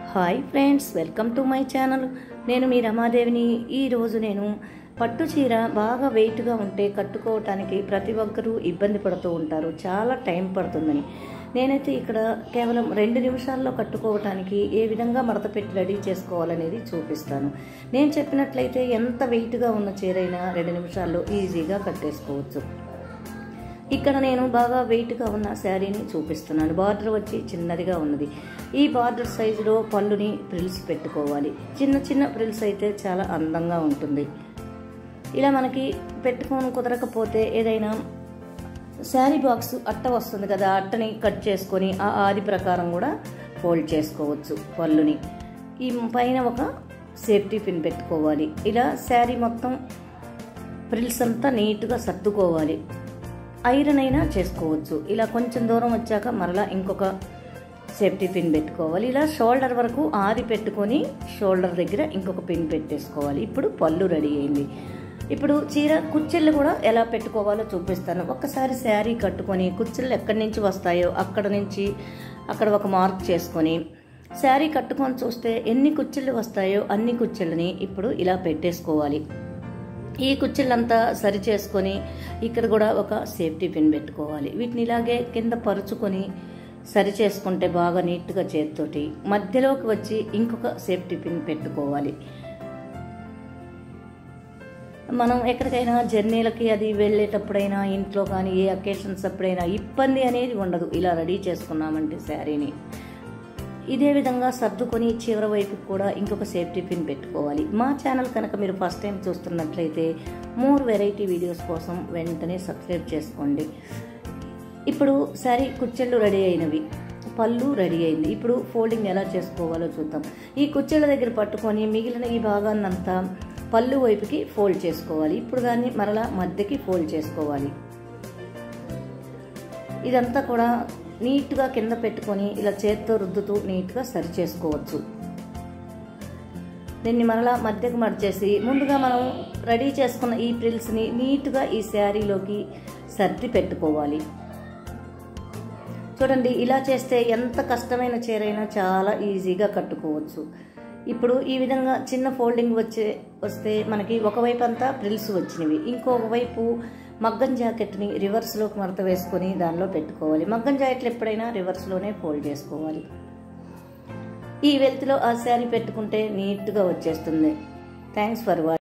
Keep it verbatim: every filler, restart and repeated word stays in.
Hi friends, welcome to my channel. నేను మీ రమాదేవిని. ఈరోజు నేను పట్టు చీర బాగా వెయిట్గా ఉంటే కట్టుకోవటానికి ప్రతి ఒక్కరూ ఇబ్బంది పడుతూ ఉంటారు, చాలా టైం పడుతుందని. నేనైతే ఇక్కడ కేవలం రెండు నిమిషాల్లో కట్టుకోవటానికి ఏ విధంగా మడత పెట్టి రెడీ చేసుకోవాలనేది చూపిస్తాను. నేను చెప్పినట్లయితే ఎంత వెయిట్గా ఉన్న చీరైనా రెండు నిమిషాల్లో ఈజీగా కట్టేసుకోవచ్చు. ఇక్కడ నేను బాగా వెయిట్గా ఉన్న శారీని చూపిస్తున్నాను. బార్డర్ వచ్చి చిన్నదిగా ఉన్నది. ఈ బార్డర్ సైజులో పళ్ళుని ప్రిల్స్ పెట్టుకోవాలి. చిన్న చిన్న ప్రిల్స్ అయితే చాలా అందంగా ఉంటుంది. ఇలా మనకి పెట్టుకొని కుదరకపోతే ఏదైనా శారీ బాక్స్ అట్ట వస్తుంది కదా, అట్టని కట్ చేసుకొని ఆ ఆది ప్రకారం కూడా ఫోల్డ్ చేసుకోవచ్చు పళ్ళుని. ఈ పైన ఒక సేఫ్టీ పిన్ పెట్టుకోవాలి. ఇలా శారీ మొత్తం ప్రిల్స్ అంతా నీట్గా సర్దుకోవాలి. ఐరన్ అయినా చేసుకోవచ్చు. ఇలా కొంచెం దూరం వచ్చాక మరలా ఇంకొక సేఫ్టీ పిన్ పెట్టుకోవాలి. ఇలా షోల్డర్ వరకు ఆది పెట్టుకొని షోల్డర్ దగ్గర ఇంకొక పిన్ పెట్టేసుకోవాలి. ఇప్పుడు పళ్ళు రెడీ అయింది. ఇప్పుడు చీర కుచ్చిళ్ళు కూడా ఎలా పెట్టుకోవాలో చూపిస్తాను. ఒక్కసారి శారీ కట్టుకొని కుచ్చిళ్ళు ఎక్కడి నుంచి వస్తాయో అక్కడ నుంచి అక్కడ ఒక మార్క్ చేసుకొని శారీ కట్టుకొని చూస్తే ఎన్ని కుచ్చిళ్ళు వస్తాయో అన్ని కుచ్చిళ్ళని ఇప్పుడు ఇలా పెట్టేసుకోవాలి. ఈ కుచ్చిళ్ళంతా సరి చేసుకొని ఇక్కడ కూడా ఒక సేఫ్టీ పిన్ పెట్టుకోవాలి. వీటిని ఇలాగే కింద పరుచుకొని సరి చేసుకుంటే బాగా నీట్గా చేతితోటి మధ్యలోకి వచ్చి ఇంకొక సేఫ్టీ పిన్ పెట్టుకోవాలి. మనం ఎక్కడికైనా జర్నీలకి అది వెళ్ళేటప్పుడైనా ఇంట్లో కానీ ఏ అకేషన్స్ అప్పుడైనా ఇబ్బంది అనేది ఉండదు. ఇలా రెడీ చేసుకున్నామంటే శారీని ఇదే విధంగా సర్దుకొని చివరి వైపు కూడా ఇంకొక సేఫ్టీ పిన్ పెట్టుకోవాలి. మా ఛానల్ కనుక మీరు ఫస్ట్ టైం చూస్తున్నట్లయితే మోర్ వెరైటీ వీడియోస్ కోసం వెంటనే సబ్స్క్రైబ్ చేసుకోండి. ఇప్పుడు శారీ కుచ్చిళ్ళు రెడీ అయినవి, పళ్ళు రెడీ అయింది. ఇప్పుడు ఫోల్డింగ్ ఎలా చేసుకోవాలో చూద్దాం. ఈ కుచ్చిళ్ళ దగ్గర పట్టుకొని మిగిలిన ఈ భాగాన్నంతా పళ్ళు వైపుకి ఫోల్డ్ చేసుకోవాలి. ఇప్పుడు దాన్ని మరలా మధ్యకి ఫోల్డ్ చేసుకోవాలి. ఇదంతా కూడా నీట్గా కింద పెట్టుకొని ఇలా చేత్తో రుద్దుతూ నీట్గా సరి చేసుకోవచ్చు. దీన్ని మరలా మధ్యకు మడిచేసి ముందుగా మనం రెడీ చేసుకున్న ఈ ప్రిల్స్ని నీట్గా ఈ శారీలోకి సర్ది పెట్టుకోవాలి. చూడండి, ఇలా చేస్తే ఎంత కష్టమైన చీరైనా చాలా ఈజీగా కట్టుకోవచ్చు. ఇప్పుడు ఈ విధంగా చిన్న ఫోల్డింగ్ వచ్చే వస్తే మనకి ఒకవైపు అంతా ప్రిల్స్ వచ్చినవి, ఇంకొక వైపు మగ్గం జాకెట్ని రివర్స్లోకి మడత వేసుకొని దానిలో పెట్టుకోవాలి. మగ్గం జాకెట్లు ఎప్పుడైనా రివర్స్లోనే ఫోల్డ్ చేసుకోవాలి. ఈ వెల్త్లో ఆ శారీ పెట్టుకుంటే నీట్గా వచ్చేస్తుంది. Thanks for watching.